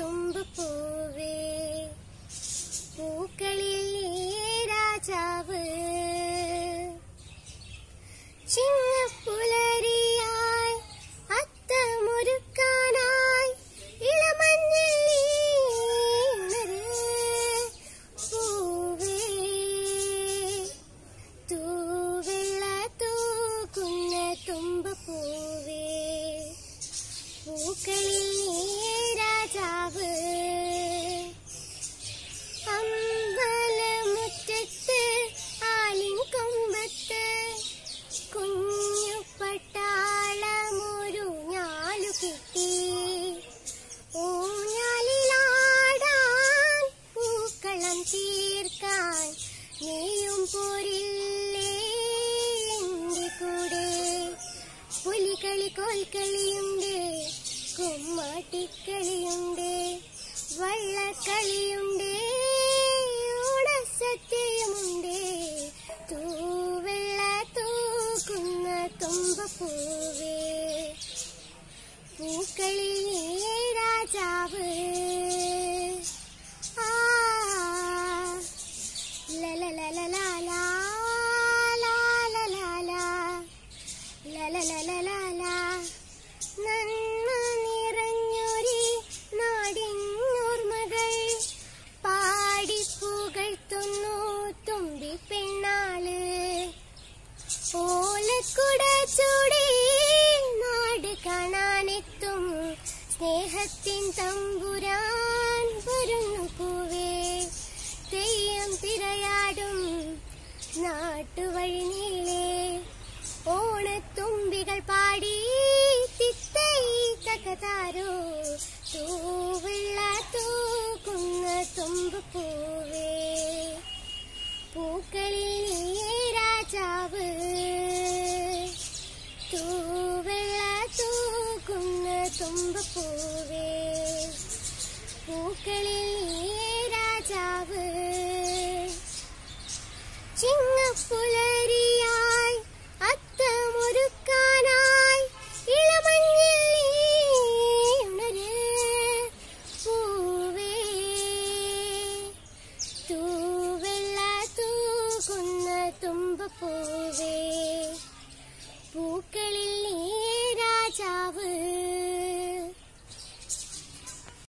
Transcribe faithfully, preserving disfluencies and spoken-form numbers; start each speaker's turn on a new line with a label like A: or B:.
A: തുമ്പപ്പൂവേ പൂക്കളിൽ രാജാവ് ചിങ്ങപ്പുലരിയായി അത്തമൊരുക്കാനായി ഇളമഞ്ഞിൽ പൂവേ തൂവെള്ള തൂക്കുന്ന തുമ്പപ്പൂവേ പൂക്കളിൽ രാജാവ് അമ്പലമുറ്റത്ത് ആലിൻ കൊമ്പത്ത് കുഞ്ഞു പട്ടാളമൊരു ഞാലു കിട്ടി ഊഞ്ഞാലിലാടാൻ പൂക്കളം തീർക്കാൻ നീയും പോരില്ലേ എന്റെ കൂടെ പുലികളി കോൽക്കളിയുണ്ട് കുമ്മാട്ടിക്കളിയുണ്ട് വള്ളക്കളിയുണ്ട് ഓണസദ്യയുമുണ്ട് തൂവെള്ള തൂക്കുന്ന തുമ്പപ്പൂവേ പൂക്കളിൽ രാജാവ് ആ ലലലലലാലാ ലാലലാലാ ലലലലലാലാ നന്മ നിറഞ്ഞൊരി നാടിന്നോർമ്മകൾ പാടിപ്പുകഴ്ത്തുന്നു തുമ്പി പെണ്ണാള് ഓലക്കുട ചൂടി നാട് കാണാനെത്തും സ്നേഹത്തിൻ തമ്പുരാൻ വരുന്നു പൂവേ തെയ്യം തിരയാടും നാട്ടുവഴി നീളെ ഓണത്തുമ്പികൾ പാടി തിത്തൈ തകതാരോ തൂവെള്ള തൂക്കുന്ന തുമ്പപ്പൂവേ പൂക്കളിൽ രാജാവ് തൂവെള്ള തൂക്കുന്ന തുമ്പപ്പൂവേ പൂക്കളിൽ